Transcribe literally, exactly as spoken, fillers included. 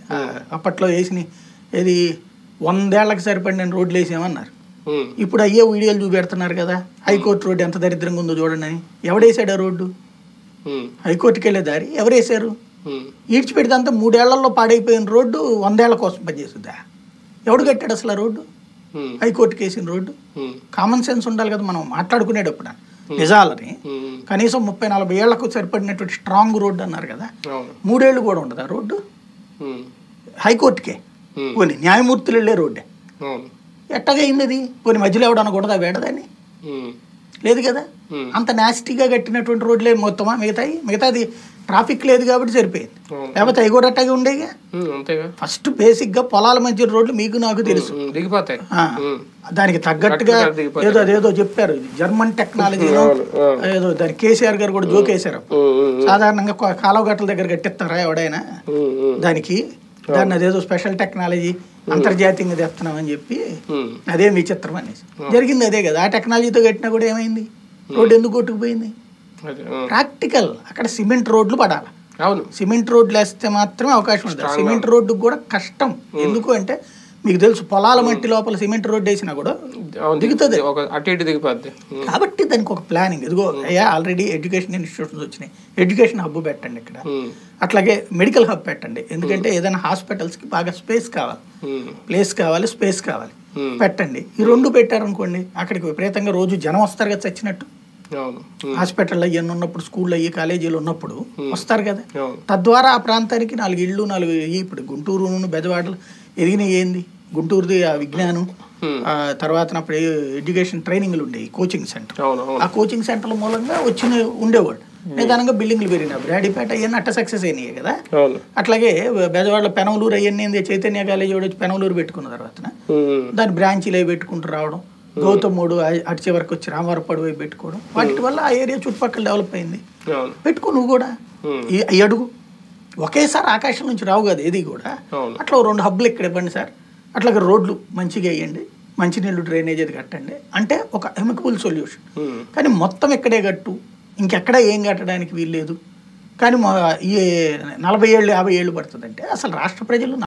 అప్పట్లో వేసిన ఏది వందేళ్లకు సరిపడిన రోడ్లు వేసామన్నారు. ఇప్పుడు అయ్యే వీడియోలు చూపెడుతున్నారు కదా, హైకోర్టు రోడ్డు ఎంత దరిద్రంగా ఉందో చూడండి అని. ఎవడేసాడు ఆ రోడ్డు? హైకోర్టుకి వెళ్ళే దారి ఎవరేసారు? ఈడ్చిపెడితే అంతా మూడేళ్లలో పాడైపోయిన రోడ్డు వందేళ్ల కోసం పనిచేస్తుందా? ఎవడు కట్టాడు అసలు ఆ రోడ్డు? హైకోర్టుకి వేసిన రోడ్డు. కామన్ సెన్స్ ఉండాలి కదా మనం మాట్లాడుకునేటప్పుడు. నిజాలని కనీసం ముప్పై నలభై ఏళ్లకు సరిపడినటువంటి స్ట్రాంగ్ రోడ్డు అన్నారు కదా, మూడేళ్లు కూడా ఉండదు ఆ రోడ్డు. హైకోర్టుకే పోనీ న్యాయమూర్తులు వెళ్ళే రోడ్డే ఎట్టగైంది అది? పోనీ మధ్యలో ఎవడన్నా కూడా వేడదాన్ని లేదు కదా. అంత నాస్టీగా కట్టినటువంటి రోడ్లే మొత్తమా మిగతాయి? మిగతాది ట్రాఫిక్ లేదు కాబట్టి సరిపోయింది, లేకపోతే అవి కూడా అట్టగే ఉండేగా. ఫస్ట్ బేసిక్ గా పొలాల మధ్య రోడ్లు మీకు నాకు తెలుసు దిగిపోతాయి. దానికి తగ్గట్టుగా ఏదో అదేదో చెప్పారు, జర్మన్ టెక్నాలజీ ఏదో దాని కేసీఆర్ గారు కూడా జోకేశారు. సాధారణంగా కాలువ గట్టల దగ్గర కట్టిస్తారా ఎవడైనా దానికి? దాన్ని అదేదో స్పెషల్ టెక్నాలజీ అంతర్జాతీయంగా తెస్తున్నామని చెప్పి అదేం విచిత్రం అనేసి జరిగింది. అదే కదా, ఆ టెక్నాలజీతో కట్టినా కూడా ఏమైంది? రోడ్డు ఎందుకు కొట్టుకుపోయింది? ప్రాక్టికల్. అక్కడ సిమెంట్ రోడ్లు పడాలి. అవును, సిమెంట్ రోడ్లు వేస్తే మాత్రమే అవకాశం ఉంటుంది. సిమెంట్ రోడ్డుకు కూడా కష్టం. ఎందుకు అంటే మీకు తెలుసు, పొలాల మట్టి లోపల సిమెంట్ రోడ్డు వేసినా కూడా దిగుతుంది, అటు ఇటు దిగిపోద్ది. కాబట్టి దానికి ఒక ప్లానింగ్. ఇదిగో అయ్యా ఆల్రెడీ ఎడ్యుకేషన్ ఇన్స్టిట్యూషన్స్ వచ్చినాయి, ఎడ్యుకేషన్ హబ్ పెట్టండి ఇక్కడ, అట్లాగే మెడికల్ హబ్ పెట్టండి. ఎందుకంటే ఏదైనా హాస్పిటల్స్ కి బాగా స్పేస్ కావాలి, ప్లేస్ కావాలి, స్పేస్ కావాలి, పెట్టండి. ఈ రెండు పెట్టారనుకోండి, అక్కడికి విపరీతంగా రోజు జనం వస్తారు కదా చచ్చినట్టు. హాస్పిటల్లో ఇవన్నీ ఉన్నప్పుడు, స్కూల్లో అయ్యి కాలేజీలు ఉన్నప్పుడు వస్తారు కదా. తద్వారా ఆ ప్రాంతానికి నాలుగు ఇళ్ళు నాలుగు ఇప్పుడు గుంటూరు బెజవాడలు ఎదిగినాయి. ఏంది గుంటూరుది ఆ విజ్ఞానం, ఆ తర్వాత అప్పుడు ఎడ్యుకేషన్ ట్రైనింగ్లు ఉండేవి, కోచింగ్ సెంటర్. ఆ కోచింగ్ సెంటర్ల మూలంగా వచ్చిన ఉండేవాడు. నిదానంగా బిల్డింగ్లు పెరిగినాయి. బ్రాడీపేట అవన్నీ అట్ట సక్సెస్ అయినాయి కదా. అట్లాగే బెజవాడలో పెనమలూరు అవన్నీ చైతన్య కాలేజీ వచ్చి పెనమలూరు పెట్టుకున్న తర్వాత దాని బ్రాంచీలు అవి పెట్టుకుంటూ రావడం, గౌతముడు అటు చివరికి వచ్చి రామవరపడి వైపు పెట్టుకోవడం, వాటి వల్ల ఆ ఏరియా చుట్టుపక్కల డెవలప్ అయింది. పెట్టుకో నువ్వు కూడా ఈ అడుగు. ఒకేసారి ఆకాశం నుంచి రావు కదా ఏది కూడా. అట్లా రెండు హబ్బులు ఇక్కడ ఇవ్వండి సార్, అట్లాగే రోడ్లు మంచిగా వేయండి, మంచినీళ్ళు డ్రైనేజ్ అది కట్టండి అంటే ఒక ఎమికబుల్ సొల్యూషన్. కానీ మొత్తం ఇక్కడే కట్టు, ఇంకెక్కడ ఏం కట్టడానికి వీల్లేదు. కానీ ఈ నలభై ఏళ్ళు యాభై ఏళ్ళు పడుతుందంటే అసలు రాష్ట్ర ప్రజలు